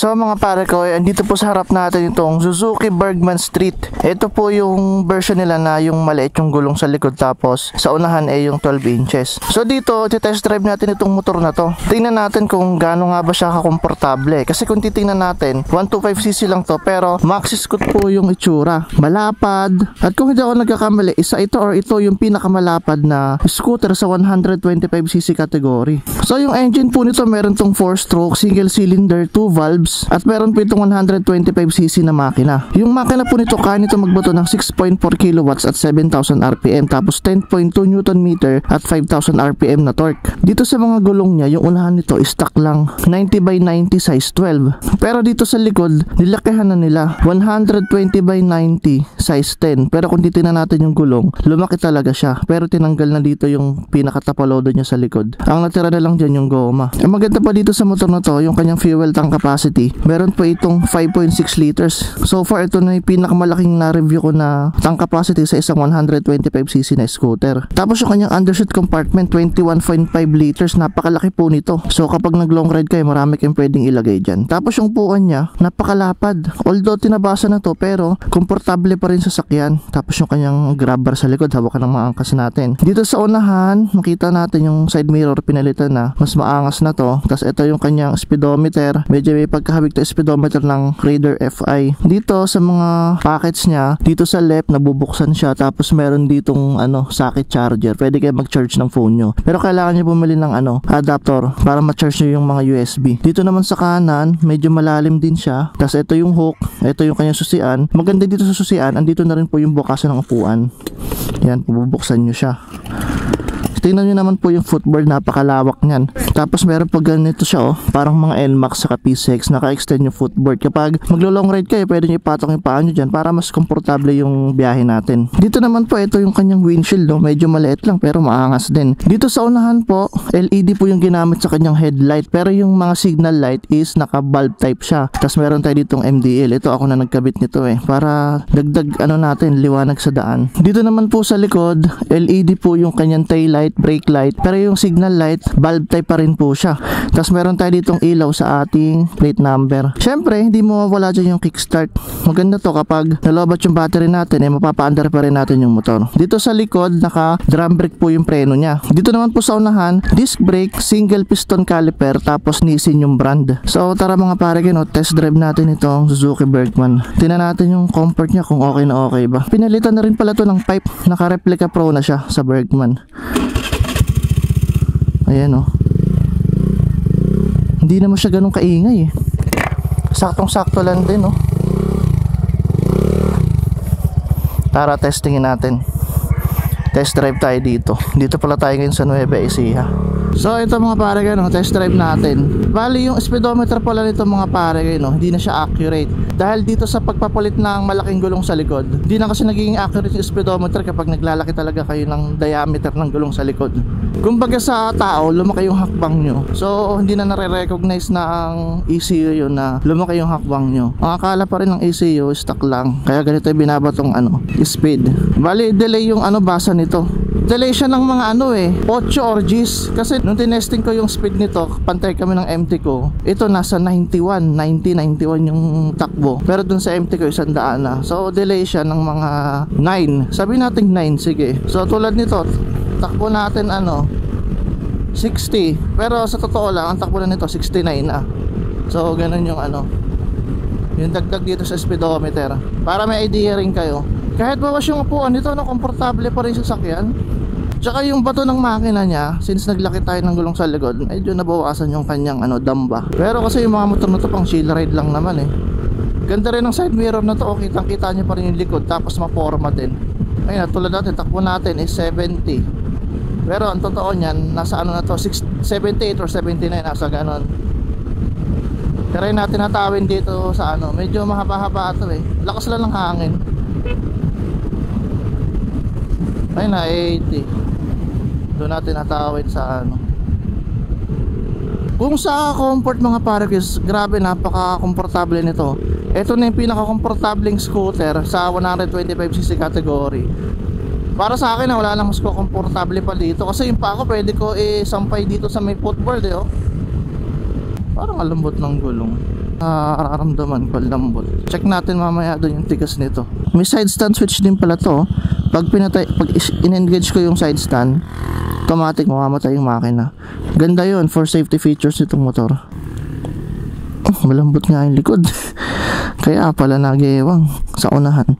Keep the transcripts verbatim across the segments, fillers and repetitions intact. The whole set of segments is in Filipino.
So mga pare ko, andito po sa harap natin itong Suzuki Bergman Street. Ito po yung version nila na yung maliit yung gulong sa likod, tapos sa unahan ay yung twelve inches. So dito, test drive natin itong motor na to. Tingnan natin kung gaano nga ba siya kakomportable. Kasi kung titingnan natin, one twenty-five c c lang to, pero maxi scoot po yung itsura. Malapad. At kung hindi ako nagkakamali, isa ito or ito yung pinakamalapad na scooter sa one twenty-five c c category. So yung engine po nito, meron tong four stroke, single cylinder, two valves, at meron po itong one twenty-five c c na makina. Yung makina po nito, kaya nito magbato ng six point four kilowatts at seven thousand R P M, tapos ten point two newton meter at five thousand R P M na torque. Dito sa mga gulong niya, yung unahan nito stock lang ninety by ninety size twelve. Pero dito sa likod, nilakihan na nila one twenty by ninety size ten. Pero kung titingnan natin yung gulong, lumaki talaga siya. Pero tinanggal na dito yung pinakatapalodo niya sa likod. Ang natira na lang dyan yung goma. Ang maganda pa dito sa motor na to, yung kanyang fuel tank capacity, meron pa itong five point six liters. So far, ito na yung pinakamalaking na-review ko na tank capacity sa isang one twenty-five c c na scooter. Tapos yung kanyang underseat compartment, twenty-one point five liters. Napakalaki po nito. So kapag nag-long ride kayo, marami kayong pwedeng ilagay dyan. Tapos yung upuan niya, napakalapad. Although tinabasa na to, pero komportable pa rin sa sakyan. Tapos yung kanyang grab bar sa likod, hawakan ng maangkas natin. Dito sa unahan, makita natin yung side mirror pinalitan na. Mas maangas na to. Tapos ito yung kanyang speedometer. Medyo may pagkahawig to speedometer ng Raider F I. Dito sa mga packets niya, dito sa left, nabubuksan siya. Tapos meron ditong ano, socket charger. Pwede kayo mag-charge ng phone nyo. Pero kailangan nyo bumili ng ano, adapter para ma-charge nyo yung mga U S B. Dito naman sa kanan, medyo malalim din siya. Tapos ito yung hook. Ito yung kanyang susian. Maganda dito sa susian, andito na rin po yung bukasan ng upuan. Yan, bubuksan nyo siya. Tingnan nyo naman po yung footboard, napakalawak niyan. Tapos meron pa ganito siya, oh, parang mga N MAX sa P six, naka-extend yung footboard. Kapag maglo-long ride kayo, pwede nyo ipatong yung paa nyo dyan para mas komportable yung biyahe natin. Dito naman po, ito yung kanyang windshield, no? Medyo maliit lang pero maangas din. Dito sa unahan po, L E D po yung ginamit sa kanyang headlight, pero yung mga signal light is naka-bulb type siya. Tapos meron tayo ditong M D L. Ito ako na nagkabit nito eh, para dagdag ano natin, liwanag sa daan. Dito naman po sa likod, L E D po yung kanyang tail light, brake light, pero yung signal light, bulb type pa rin po siya. Tapos meron tayo ditong ilaw sa ating plate number. Syempre, hindi mo mawala dyan yung kickstart. Maganda to kapag nalobat yung battery natin, eh mapapaandar pa rin natin yung motor. Dito sa likod, naka drum brake po yung preno niya. Dito naman po sa unahan, disc brake, single piston caliper, tapos Nissin yung brand. So tara mga pare, no, test drive natin itong Suzuki Bergman. Tingnan natin yung comfort niya kung okay na okay ba. Pinalitan na rin pala to ng pipe. Naka-replica pro na siya sa Bergman. Ayan, oh. Hindi naman siya ganun kaingay eh. Saktong sakto lang din, oh. Tara, testingin natin. Test drive tayo dito. Dito pala tayo ngayon sa Nueva Ecija. So ito mga pare, no, test drive natin. Bali yung speedometer pala nito mga pare, no, hindi na siya accurate. Dahil dito sa pagpapalit ng malaking gulong sa likod, hindi na kasi nagiging accurate yung speedometer kapag naglalaki talaga kayo ng diameter ng gulong sa likod. Kumbaga sa tao, lumaki yung hakbang nyo. So hindi na nare-recognize na ang E C U yun na lumaki yung hakbang nyo. Ang akala pa rin ng E C U, stock lang. Kaya ganito yung binabatong ano, speed. Bali delay yung ano basa nito. Delay siya ng mga ano eh, eight or Gs. Kasi nung tinesting ko yung speed nito, pantay kami ng M T ko, ito nasa ninety-one, ninety, ninety-one yung takbo. Pero dun sa M T ko, isang daan na. So delay siya ng mga nine. Sabi natin nine, sige. So tulad nito, takbo natin ano, sixty. Pero sa totoo lang, ang takbo na nito, sixty-nine na. So ganun yung ano, yung dagdag dito sa speedometer. Para may idea rin kayo. Kahit bawas yung upuan nito, no, komportable pa rin sa sakyan. Tsaka yung bato ng makina niya, since naglaki tayo ng gulong sa likod, medyo nabawasan yung kanyang ano, damba. Pero kasi yung mga motor na to pang chill ride lang naman eh. Ganda rin ng side mirror na to, okay, kitang kita nyo pa rin yung likod, tapos maporma din. Ayun, tulad natin, takbo natin is seventy. Pero ang totoo niyan, nasa ano na to, seventy-eight or seventy-nine, nasa ganon. Pero yun natin natawin dito sa ano, medyo mahaba-haba ito eh. Lakas lang ng hangin. Ayun na, eighty. Doon natin natawid sa ano. Kung sa comfort mga parakis, grabe, napaka-komportable nito. Ito na yung pinaka-komportableng scooter sa one twenty-five c c category. Para sa akin, wala nang mas komportable pa dito. Kasi yung pa ako, pwede ko eh sampay dito sa may footboard eh, oh. Parang alambot ng gulong. nararamdaman ko lambot. Check natin mamaya doon yung tigas nito. May side stand switch din pala to. Pag pinatay, pag in-engage ko yung side stand, automatic mamamatay yung makina. Ganda yun for safety features nitong motor. Oh, malambot nga yung likod. Kaya pala nag-iewang sa unahan.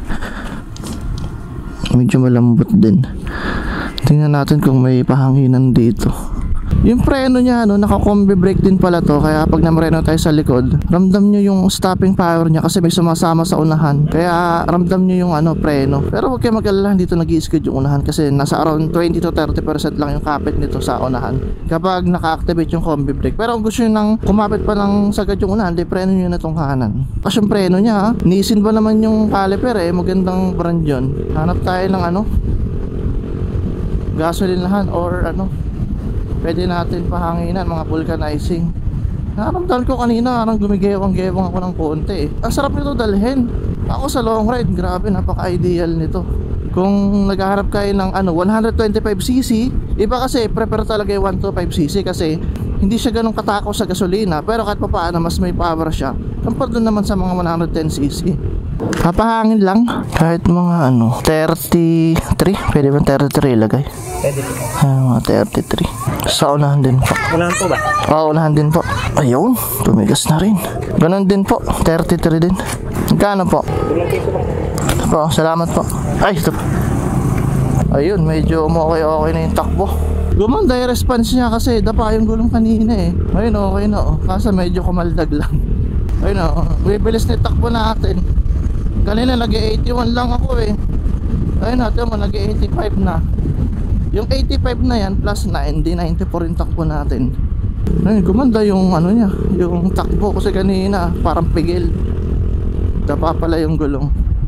Medyo malambot din. Tingnan natin kung may pahanginan dito. Yung preno niya, no, naka-combi brake din pala to. Kaya pag namreno tayo sa likod, ramdam nyo yung stopping power niya kasi may sumasama sa unahan. Kaya ramdam nyo yung ano, preno. Pero huwag kayo mag-alala, dito nag-i-skid yung unahan kasi nasa around twenty to thirty percent lang yung kapit nito sa unahan kapag naka-activate yung combi brake. Pero kung gusto nyo nang kumapit pa lang sagad yung unahan, di preno nyo na tong kanan. Tapos yung preno niya, ha, Nissin ba naman yung caliper eh, magandang brand yun. Hanap tayo ng ano, gasoline lahan or ano, pwede natin pahanginan, mga vulcanizing. Naramdaman ko kanina, parang gumigewang-gewang ako ng konti eh. Ang sarap nito dalhin. Ako sa long ride, grabe, napaka-ideal nito. Kung naghahanap kayo ng ano, one twenty-five c c, iba kasi prepare talaga yung one twenty-five c c kasi hindi siya ganun katakaw sa gasolina. Pero kahit pa paano, mas may power siya compare doon naman sa mga one ten c c. Papahangin lang kahit mga ano thirty-three, pwede ba thirty-three ilagay? Pwede po. Ay, mga thirty-three. Sa unahan din po. Unahan po ba? Oo, unahan din po. Ayun, tumigas na rin. Ganon din po, thirty-three din. Magkano po? Ilang piso ba? Ito po, salamat po. Ay, ito po. Ayun, medyo okay-okay na yung takbo. Gumanda yung response niya kasi dapa yung gulong kanina eh. Ayun, okay na oh. Kasi medyo kumaldag lang. Ayun oh, bibilis na yung takbo natin. Kanina nag-eighty-one lang ako eh. Ayun natin mo, nag-eighty-five na. Yung eighty-five na yan plus nine, di ninety-four yung takbo natin. Ayun, gumanda yung ano niya, yung takbo kasi kanina parang pigil. Dapa pala yung gulong.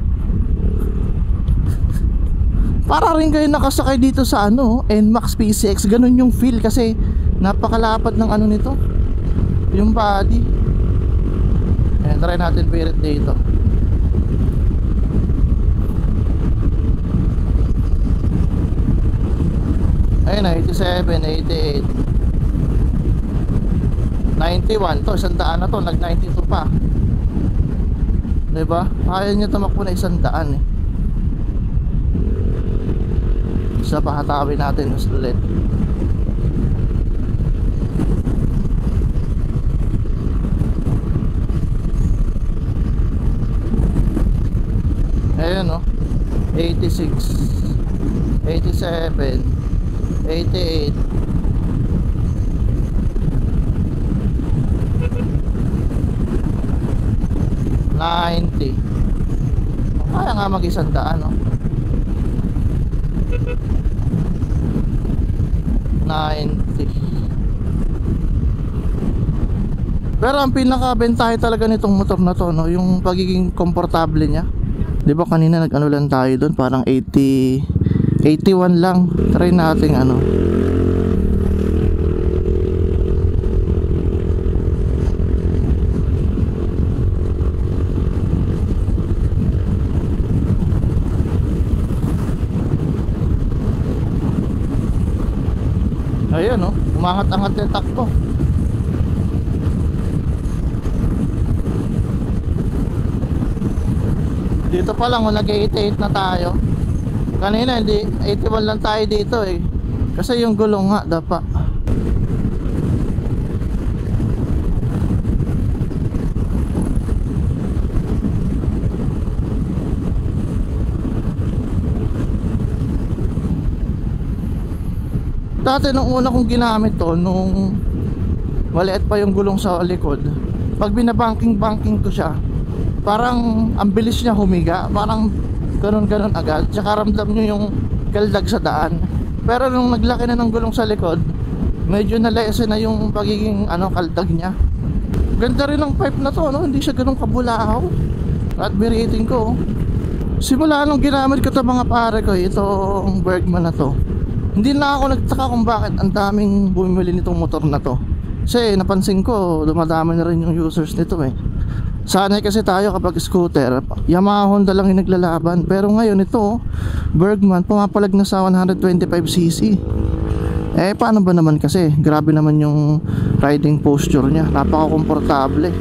Para rin kayo nakasakay dito sa ano, N MAX P C X. Ganun yung feel kasi napakalapad ng ano nito, yung body. Ayan, try natin pirit dito. Ayun, eighty-seven, eighty-eight, ninety-one. To, isang daan na to, nag ninety-two pa. Diba? Kaya nyo tumakbo na isang daan eh. Isa pa hatawin natin ulit. Ayun no, eighty-six, eighty-seven, eighty-eight, ninety. Kaya nga mag-isang daan no? ninety. Pero ang pinakabentahe talaga nitong motor na to, no, yung pagiging komportable niya. 'Di ba kanina nag-ano lang tayo doon, parang eighty, eighty-one lang. Try nating ano. Ayun no, umangat-angat yung takbo. Dito pa lang, nag-eighty-eight na tayo. Kanina hindi, eighty-one lang tayo dito eh. Kasi yung gulong nga, dapa. Dati nung una kong ginamit to, nung maliit pa yung gulong sa likod, pag binabanking-banking ko siya, parang ang bilis niya humiga, parang ganun-ganun agad. Tsaka ramdam nyo yung kaldag sa daan. Pero nung naglaki na ng gulong sa likod, medyo nalesen na yung pagiging ano, kaldag niya. Ganda rin ng pipe na to, no? Hindi siya ganun kabulahaw. At birating ko, simula nung ginamit ko to mga pare ko, itong Bergman na to, hindi na ako nagtaka kung bakit ang daming bumili nitong motor na to. Kasi napansin ko, dumadami na rin yung users nito eh. Sanay kasi tayo kapag scooter, Yamaha, Honda lang yung naglalaban. Pero ngayon ito, Bergman, pumapalag na sa one twenty-five c c. Eh paano ba naman kasi? Grabe naman yung riding posture niya, napaka-komportable.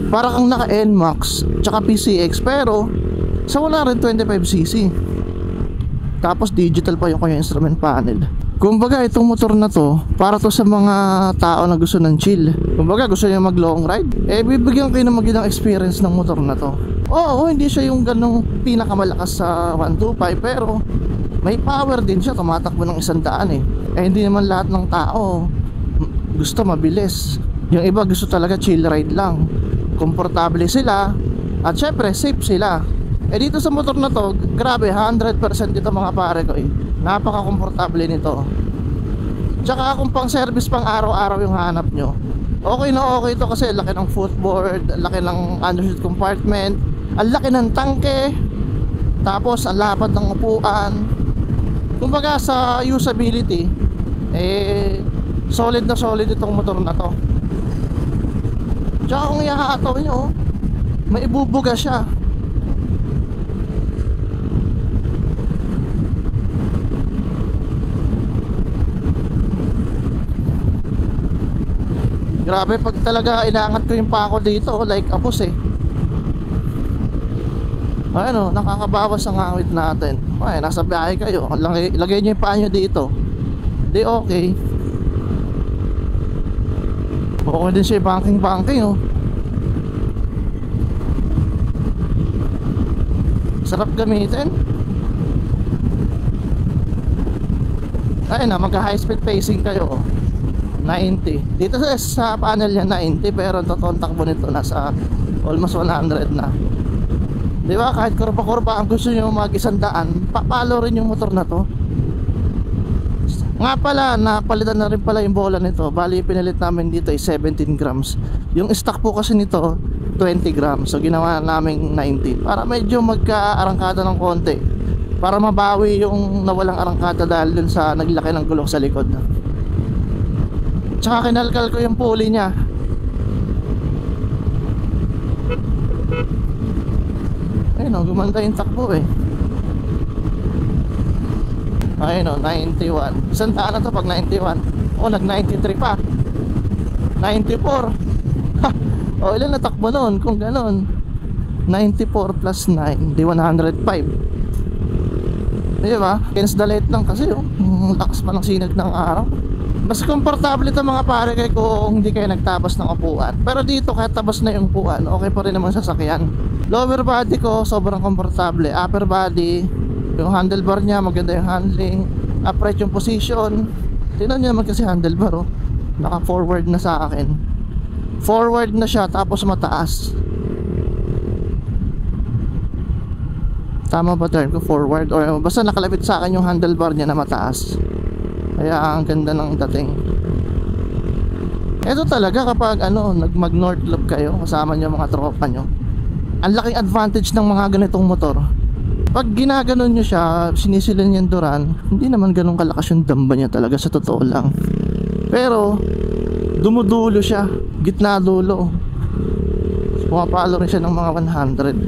para kang naka N MAX tsaka P C X pero sa one twenty-five c c. Tapos digital pa yung kanyang instrument panel. Kumbaga itong motor na to para to sa mga tao na gusto ng chill. Kumbaga gusto niya mag long ride, eh bibigyan kayo ng magandang experience ng motor na to. Oo, hindi siya yung ganong pinakamalakas sa one twenty-five pero may power din siya, tumatakbo ng isang daan eh. Eh hindi naman lahat ng tao gusto mabilis. Yung iba gusto talaga chill ride lang, komportable sila at syempre safe sila. Eh dito sa motor na to, grabe, one hundred percent dito mga pare ko eh. Napaka-komportable nito. Tsaka kung pang service pang araw-araw yung hanap nyo, okay na okay ito kasi laki ng footboard, laki ng underseat compartment, ang laki ng tangke, tapos ang lapad ng upuan. Kumbaga sa usability, eh solid na solid itong motor na to. Tsaka kung ihahataw nyo, maibubuga siya. Grabe pag talaga inaangat ko yung pako dito, like apos eh. Ano, nakakabawas ang awit natin. Ay, nasa biyahe kayo, lagay, lagay nyo yung paa nyo dito. Di okay. Okay din siya banking banking oh. Sarap gamitin. Ay na, magka high speed pacing kayo oh. ninety. Dito sa, sa panel niya ninety pero ang totoong takbo nito nasa almost one hundred na. Di ba? Kahit kurba-kurba ang gusto nyo mag isang daan, papalo rin yung motor na to. Nga pala, napalitan na rin pala yung bola nito. Bali pinalit namin dito ay seventeen grams. Yung stock po kasi nito twenty grams. So ginawa namin nineteen para medyo magka-arangkada ng konti, para mabawi yung nawalang arangkada dahil dun sa naglaki ng gulong sa likod. Tsaka kinalkal ko yung pulley niya. Ayun o, gumanda yung takbo eh. Ayun o, ninety-one. Isang daan na to pag ninety-one. O, nag ninety-three pa, ninety-four. O, ilan na takbo nun kung ganon? Ninety-four plus nine, di one hundred five. Diba? Against the light lang kasi oh, lakas pa ng sinag ng araw. Mas komportable ito mga pare kay kung hindi kayo nagtabas ng upuan. Pero dito kahit tabas na yung upuan, okay pa rin naman sasakyan. Lower body ko sobrang komportable. Upper body, yung handlebar niya maganda yung handling, upright yung position. Tingnan niyo naman kasi handlebar oh, naka forward na sa akin. Forward na siya tapos mataas. Tama ba term ko, forward? Or basta nakalapit sa akin yung handlebar niya na mataas. Kaya ang ganda ng dating. Ito talaga kapag ano, nag north loop kayo, kasama niyo mga tropa nyo, ang laking advantage ng mga ganitong motor. Pag ginaganon nyo siya, sinisilan yung duran, hindi naman ganun kalakas yung damba niya talaga sa totoo lang. Pero dumudulo siya, gitna dulo. Pumapalo rin siya ng mga one hundred.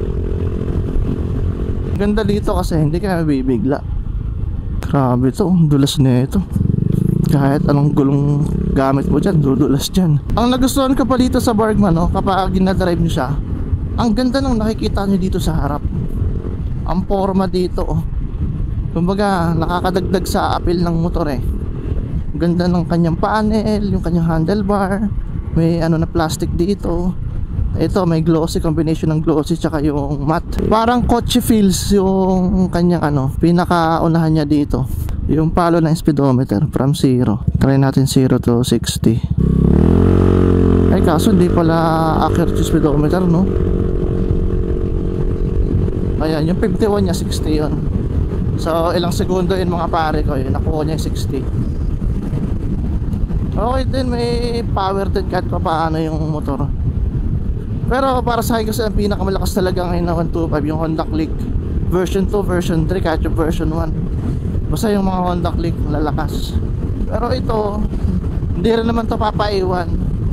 Ganda dito kasi hindi ka mabibigla. Grabe to, dulas na ito. Kahit anong gulong gamit mo dyan, dudulas dyan. Ang nagustuhan ko pa dito sa Bergman no, kapag ginadrive nyo siya, ang ganda ng nakikita nyo dito sa harap. Ang forma dito oh. Kumbaga nakakadagdag sa appeal ng motor eh. Ganda ng kanyang panel, yung kanyang handlebar, may ano na plastic dito. Ito may glossy, combination ng glossy tsaka yung matte. Parang kotse feels yung kanyang ano, pinakaunahan niya dito. Yung palo ng speedometer from zero. Try natin zero to sixty. Ay kaso hindi pala accurate yung speedometer no. Ayan, yung fifty-one niya sixty yun. So ilang segundo yun mga pare ko, yun nakuha niya yung sixty. Okay din, may power din kahit pa paano yung motor. Pero para sa akin kasi ang pinakamalakas talaga ngayon na one twenty-five yung Honda Click version two, version three, kahit yung version one. Basta yung mga Honda Click lalakas. Pero ito hindi rin naman to papaiwan.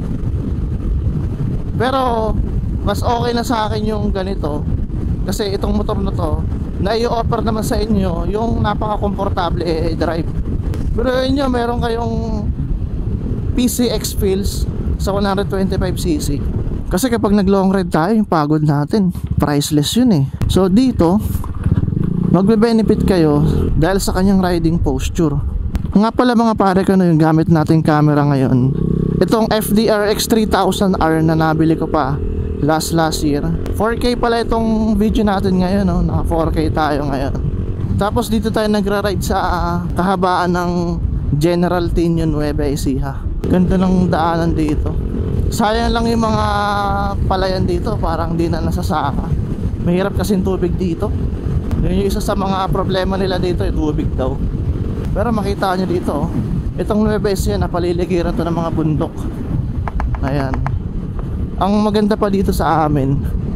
Pero mas okay na sa akin yung ganito kasi itong motor na to na i-offer naman sa inyo yung napaka-komportable eh, drive. Pero yun nyo, meron kayong P C X feels sa one twenty-five c c. Kasi kapag nag long ride tayo, yung pagod natin priceless yun eh. So dito magbe-benefit kayo dahil sa kanyang riding posture. Nga pala mga pare ko, no, yung gamit nating camera ngayon, itong F D R X three thousand R na nabili ko pa last last year. four K pala itong video natin ngayon, no? Naka four K tayo ngayon. Tapos dito tayo nagra-ride sa uh, kahabaan ng General Tinio Nueva Ecija. Ganda ng daanan dito. Sayang lang yung mga palayan dito, parang di na nasasaka. Mahirap kasing tubig dito. Yun yung isa sa mga problema nila dito, yung tubig daw. Pero makita nyo dito, oh, itong Nueva Ecija, napaliligiran to ng mga bundok. Ayan. Ang maganda pa dito sa amin,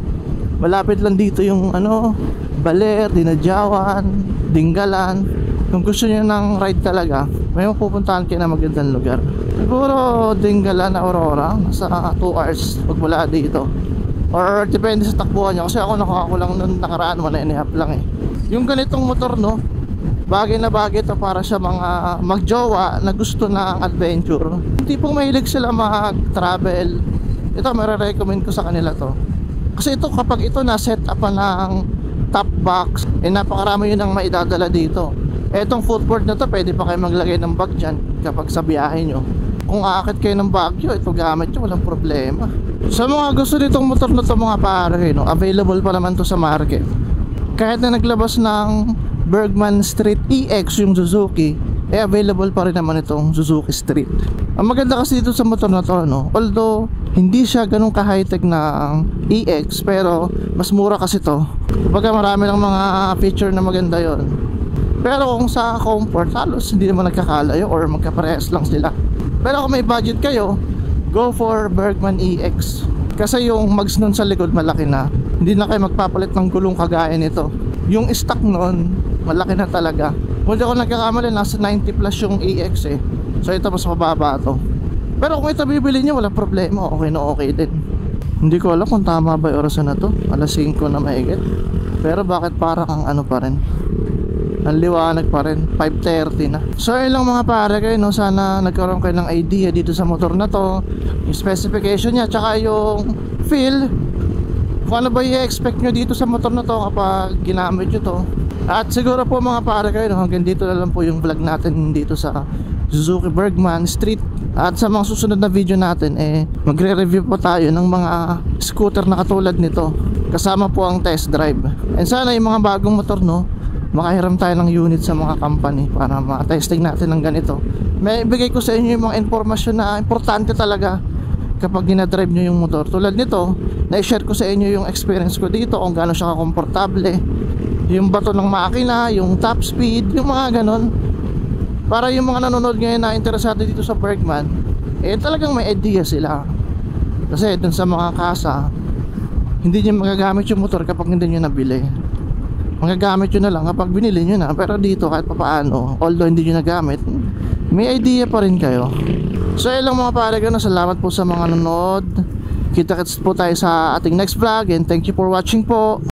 malapit lang dito yung ano, Baler, Dinadjawan, Dingalan. Kung gusto nyo ng ride talaga, may mapupuntahan kayo na magandang lugar. Siguro Dingalan, Aurora, nasa two hours pagmula dito. Or depende sa takbuhan nyo, kasi ako nakakulang nung nakaraan, one and a half lang eh. Yung ganitong motor, no, bagay na bagay ito para sa mga magjowa na gusto ng adventure. Hindi pong mahilig sila mag-travel, ito marirecommend ko sa kanila to. Kasi ito, kapag ito na set up ng top box, eh napakarami yun ang maidadala dito. Etong footboard na to, pwede pa kayo maglagay ng bag dyan kapag sa biyahe nyo. Kung aakit kayo ng Baguio, ito gamit nyo, walang problema. Sa mga gusto nitong motor na to mga pare, no, available pa naman to sa market. Kahit na naglabas ng Bergman Street E X yung Suzuki, eh available pa rin naman itong Suzuki Street. Ang maganda kasi dito sa motor na to, no, although hindi siya ganun ka-high-tech na E X, pero mas mura kasi to. Kumbaga marami lang mga feature na maganda yon. Pero kung sa comfort, halos hindi naman nagkakalayo or magkaparehas lang sila. Pero kung may budget kayo, go for Bergman E X. Kasi yung mags nun sa likod malaki na. Hindi na kayo magpapalit ng gulong kagaya nito. Yung stock nun, malaki na talaga. Kung di ako nagkakamali, nasa ninety plus yung E X eh. So ito mas mababa to. Pero kung ito bibili nyo, walang problema, okay na okay din. Hindi ko alam kung tama ba yung orasan na to, alas singko na mahigit. Pero bakit parang ang ano pa rin, ang liwanag pa rin, five thirty na. So yun lang mga pare kayo, no? Sana nagkaroon kayo ng idea dito sa motor na to, yung specification niya, tsaka yung feel, kung ano ba i-expect nyo dito sa motor na to kapag ginamit nyo to. At siguro po mga pare kayo, no? Hanggang dito na lang po yung vlog natin dito sa Suzuki Bergman Street. At sa mga susunod na video natin, eh magre-review po tayo ng mga scooter na katulad nito, kasama po ang test drive. And sana yung mga bagong motor, no, makahiram tayo ng unit sa mga company para ma-testing natin ng ganito. May ibigay ko sa inyo yung mga informasyon na importante talaga kapag ginadrive nyo yung motor. Tulad nito, na-share ko sa inyo yung experience ko dito, kung gaano siya kakomportable, yung bato ng makina, yung top speed, yung mga ganon. Para yung mga nanonood ngayon na interesado dito sa Bergman, eh talagang may idea sila. Kasi dun sa mga kasa, hindi nyo magagamit yung motor kapag hindi nyo nabili. Magagamit nyo na lang kapag binili nyo na. Pero dito kahit papaano, although hindi nyo nagamit, may idea pa rin kayo. So yun lang mga pare ko, salamat po sa mga nanonood. Kita-kits po tayo sa ating next vlog, and thank you for watching po.